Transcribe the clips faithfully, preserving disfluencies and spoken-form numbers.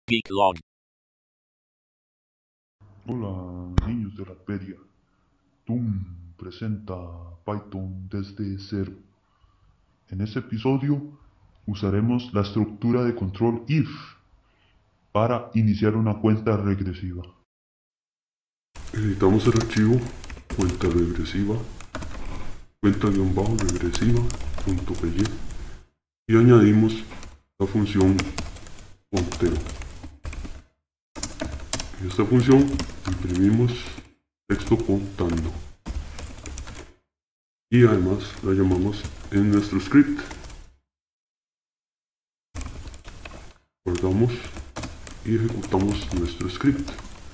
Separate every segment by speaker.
Speaker 1: Geeklog.
Speaker 2: Hola, niños de la Peria. Tum presenta Python desde cero. En este episodio usaremos la estructura de control if para iniciar una cuenta regresiva. Editamos el archivo cuenta regresiva, cuenta-regresiva.py y añadimos la función conteo. En esta función imprimimos texto contando y además la llamamos en nuestro script. Guardamos y ejecutamos nuestro script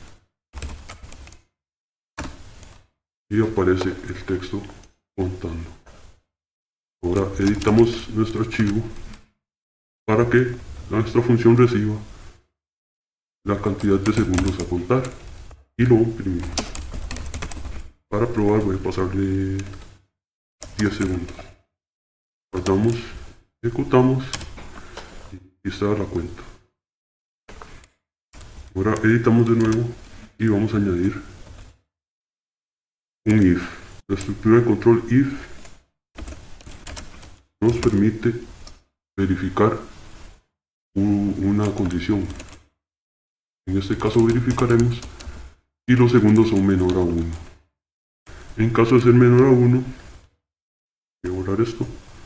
Speaker 2: y aparece el texto contando. Ahora editamos nuestro archivo para que nuestra función reciba la cantidad de segundos a contar y lo imprimimos. Para probar voy a pasarle diez segundos. Guardamos, ejecutamos y aquí está la cuenta. Ahora editamos de nuevo y vamos a añadir un if. La estructura de control if nos permite verificar una condición. En este caso verificaremos si los segundos son menor a uno. En caso de ser menor a uno, voy a borrar esto.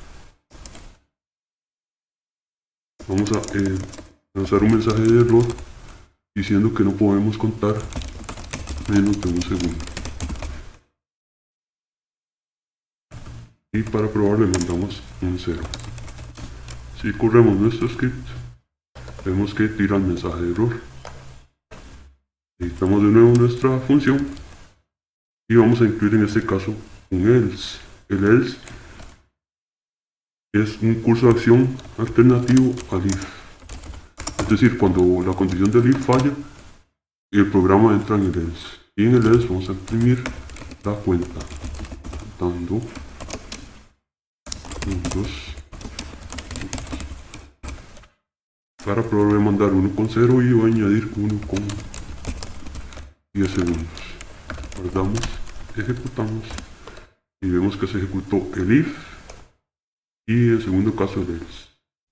Speaker 2: Vamos a eh, lanzar un mensaje de error diciendo que no podemos contar menos de un segundo. Y para probar le mandamos un cero. Si corremos nuestro script, vemos que tira el mensaje de error. Editamos de nuevo nuestra función y vamos a incluir en este caso un else. El else es un curso de acción alternativo al if. Es decir, cuando la condición del if falla, el programa entra en el else. Y en el else vamos a imprimir la cuenta. Dando puntos. Para probar voy a mandar uno con cero y voy a añadir uno con diez segundos. Guardamos, ejecutamos y vemos que se ejecutó el if y en segundo caso el else.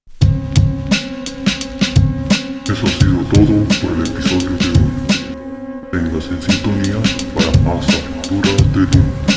Speaker 2: Eso ha sido todo por el episodio de hoy. Tengas en sintonía para más aventuras de Doom.